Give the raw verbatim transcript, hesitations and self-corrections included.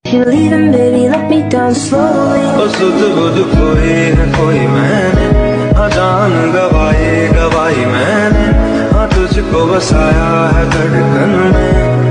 You're leaving, baby, let me down slowly. ओ सुध बुध कोई है कोई मैंने, हाँ जान गवाई गवाई मैंने, हाँ तुझको बसाया है धड़कन में।